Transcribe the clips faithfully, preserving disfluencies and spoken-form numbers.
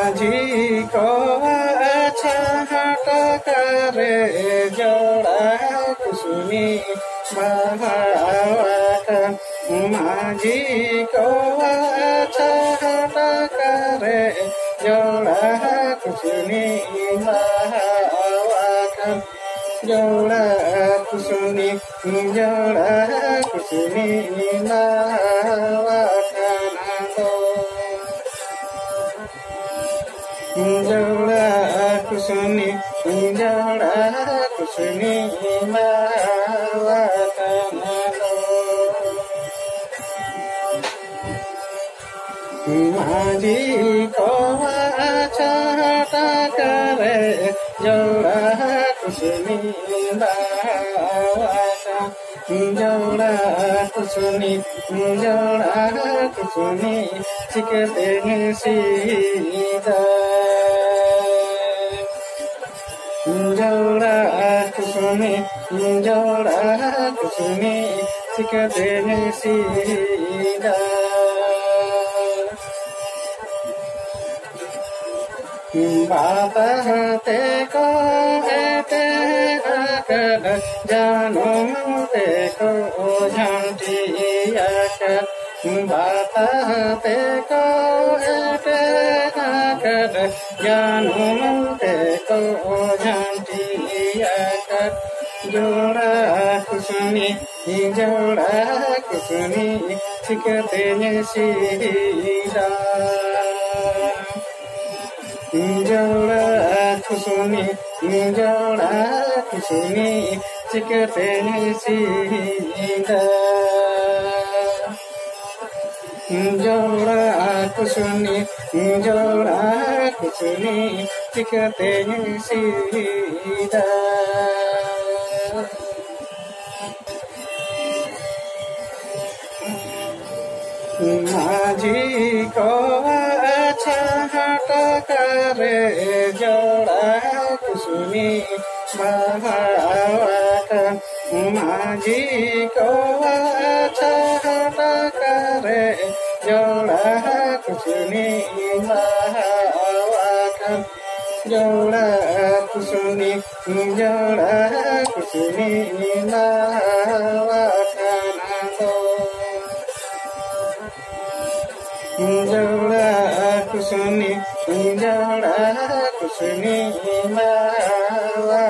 माझी को अच्छा हट करे जोड़ा कुसुमी बहावा माझी को अच्छा हट करे जोड़ा कुसुमी बहावा जोड़ा कुसुमी जोड़ा कुसुमी बहावा जोड़ा कुसुमी जोड़ा कुसुमी बहावा माझी को अच्छा करे जोड़ा कुसुमी बहावा जोड़ा कुसुमी जोड़ा कुसुमी सिकते सीधा जोड़ा कुसुमी जोड़ा कुसुमी सिकते सीधा बात ते को ते आकर जानो ते को जानती आकर बात ते को ते आकर जानो ते को जानती आकर जोड़ा कुसुमी जोड़ा कुसुमी सिकते सीधा जोड़ा कुसुमी जोड़ा कुसुमी सिकते सीधा जोड़ा कुसुमी जोड़ा कुसुमी सिकते सीधा माझी को अच्छा हट करे जोड़ा कुसुमी बहावा माझी को अच्छा हट करे जोड़ा कुसुमी बहावा जोड़ा कुसुमी जोड़ा कुसुमी बहावा जोड़ा कुसुमी जोड़ा कुसुमी बहावा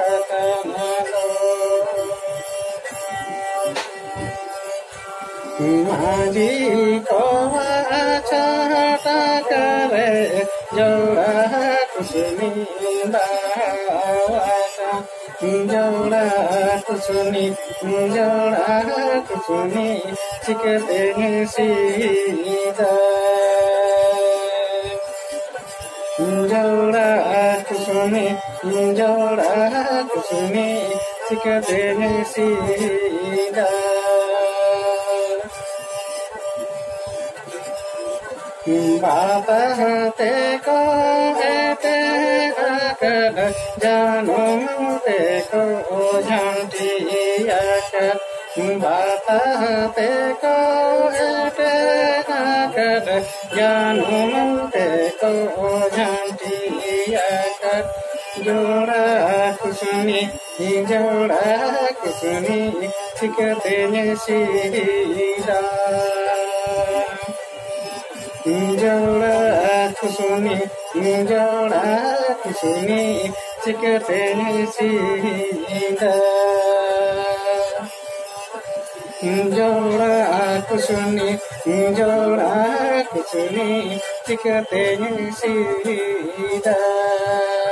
माझी को अच्छा हट करे जोड़ा कुसुमी बहावा जोड़ा कुसुमी जोड़ा कुसुमी सिकते सीधा जोड़ा कुसुमी जोड़ा कुसुमी सिकते सीधा बात ते को ते आकर जानो ते को जानती आकर बात ते को ते आकर जानो ते को जानती आकर जोड़ा कुसुमी जोड़ा कुसुमी सिकते सीधा जोड़ा कुसुमी जोड़ा कुसुमी सिकते सीधा जोड़ा कुसुमी जोड़ा कुसुमी सिकते सीधा